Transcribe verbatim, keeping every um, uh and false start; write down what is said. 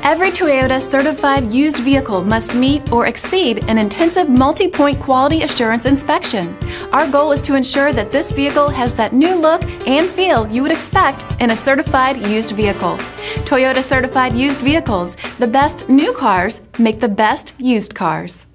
Every Toyota certified used vehicle must meet or exceed an intensive multi-point quality assurance inspection. Our goal is to ensure that this vehicle has that new look and feel you would expect in a certified used vehicle. Toyota certified used vehicles, the best new cars make the best used cars.